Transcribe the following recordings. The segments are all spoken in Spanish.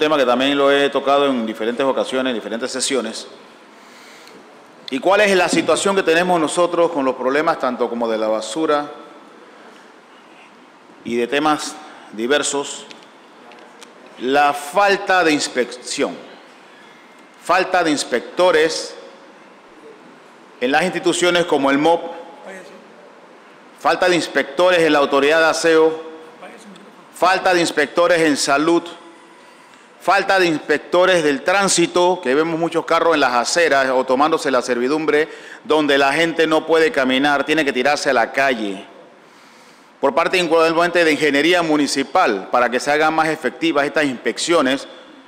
tema que también lo he tocado en diferentes ocasiones, en diferentes sesiones. ¿Y cuál es la situación que tenemos nosotros con los problemas tanto como de la basura y de temas diversos? La falta de inspección, falta de inspectores en las instituciones como el MOP, falta de inspectores en la autoridad de aseo, falta de inspectores en salud, falta de inspectores del tránsito, que vemos muchos carros en las aceras o tomándose la servidumbre, donde la gente no puede caminar, tiene que tirarse a la calle. Por parte igualmente de ingeniería municipal, para que se hagan más efectivas estas inspecciones,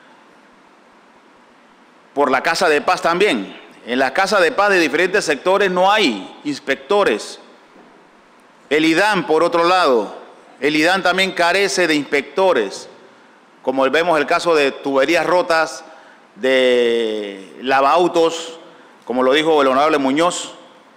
por la Casa de Paz también. En la Casa de Paz de diferentes sectores no hay inspectores. El IDAN, por otro lado, el IDAN también carece de inspectores, como vemos el caso de tuberías rotas, de lavaautos, como lo dijo el honorable Muñoz,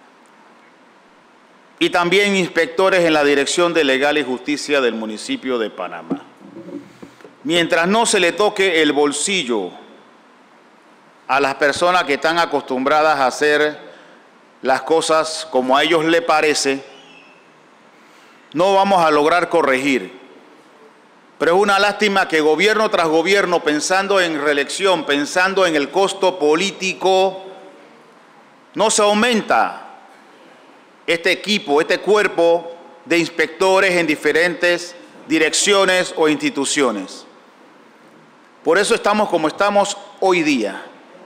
y también inspectores en la Dirección de Legal y Justicia del municipio de Panamá. Mientras no se le toque el bolsillo a las personas que están acostumbradas a hacer las cosas como a ellos les parece, no vamos a lograr corregir. Pero es una lástima que gobierno tras gobierno, pensando en reelección, pensando en el costo político, no se aumenta este equipo, este cuerpo de inspectores en diferentes direcciones o instituciones. Por eso estamos como estamos hoy día.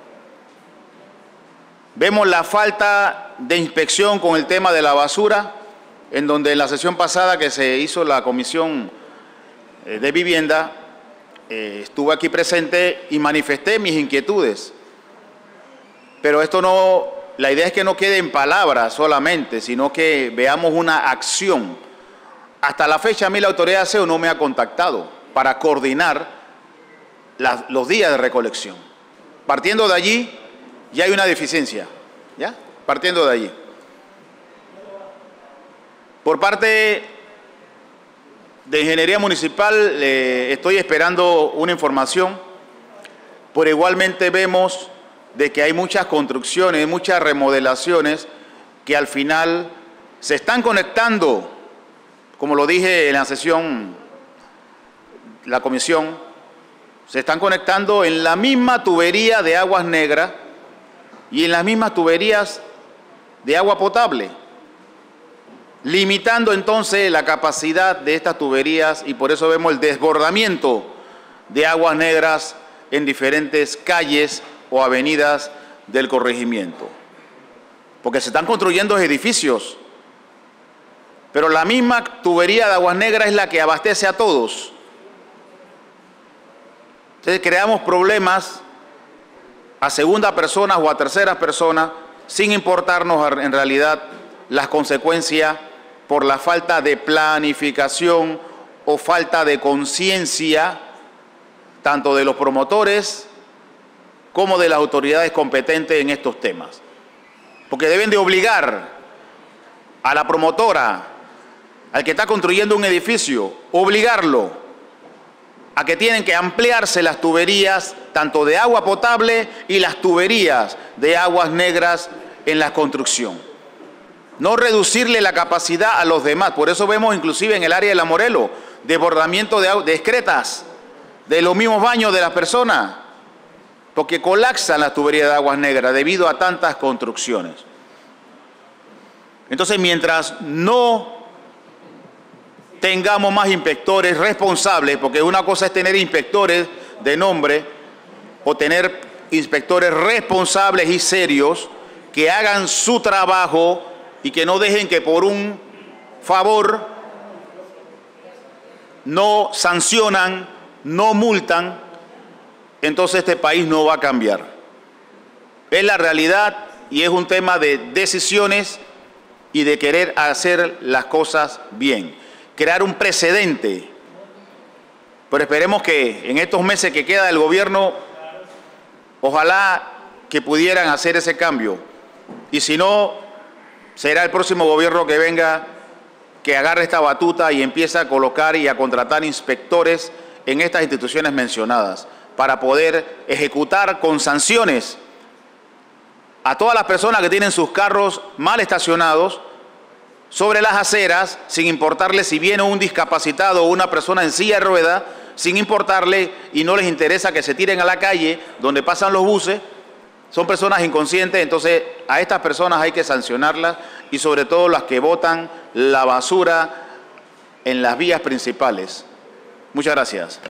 Vemos la falta de inspección con el tema de la basura, en donde en la sesión pasada que se hizo la Comisión de Vivienda, estuve aquí presente y manifesté mis inquietudes. Pero esto no, la idea es que no quede en palabras solamente, sino que veamos una acción. Hasta la fecha a mí la autoridad de aseo no me ha contactado para coordinar los días de recolección. Partiendo de allí, ya hay una deficiencia, ¿ya? Partiendo de allí. Por parte de Ingeniería Municipal estoy esperando una información, pero igualmente vemos de que hay muchas construcciones, muchas remodelaciones que al final se están conectando, como lo dije en la sesión, la comisión, se están conectando en la misma tubería de aguas negras y en las mismas tuberías de agua potable, limitando entonces la capacidad de estas tuberías, y por eso vemos el desbordamiento de aguas negras en diferentes calles o avenidas del corregimiento. Porque se están construyendo edificios, pero la misma tubería de aguas negras es la que abastece a todos. Entonces creamos problemas a segunda persona o a tercera persona, sin importarnos en realidad las consecuencias por la falta de planificación o falta de conciencia, tanto de los promotores como de las autoridades competentes en estos temas. Porque deben de obligar a la promotora, al que está construyendo un edificio, obligarlo a que tienen que ampliarse las tuberías, tanto de agua potable y las tuberías de aguas negras en la construcción. No reducirle la capacidad a los demás. Por eso vemos inclusive en el área de La Morelo, desbordamiento de excretas, de los mismos baños de las personas, porque colapsan las tuberías de aguas negras debido a tantas construcciones. Entonces, mientras no tengamos más inspectores responsables, porque una cosa es tener inspectores de nombre o tener inspectores responsables y serios que hagan su trabajo y que no dejen que por un favor no sancionan, no multan, entonces este país no va a cambiar. Es la realidad y es un tema de decisiones y de querer hacer las cosas bien. Crear un precedente. Pero esperemos que en estos meses que queda del gobierno, ojalá que pudieran hacer ese cambio. Y si no, será el próximo gobierno que venga que agarre esta batuta y empiece a colocar y a contratar inspectores en estas instituciones mencionadas, para poder ejecutar con sanciones a todas las personas que tienen sus carros mal estacionados sobre las aceras, sin importarle si viene un discapacitado o una persona en silla de ruedas, sin importarle y no les interesa que se tiren a la calle donde pasan los buses. Son personas inconscientes, entonces a estas personas hay que sancionarlas y sobre todo las que botan la basura en las vías principales. Muchas gracias.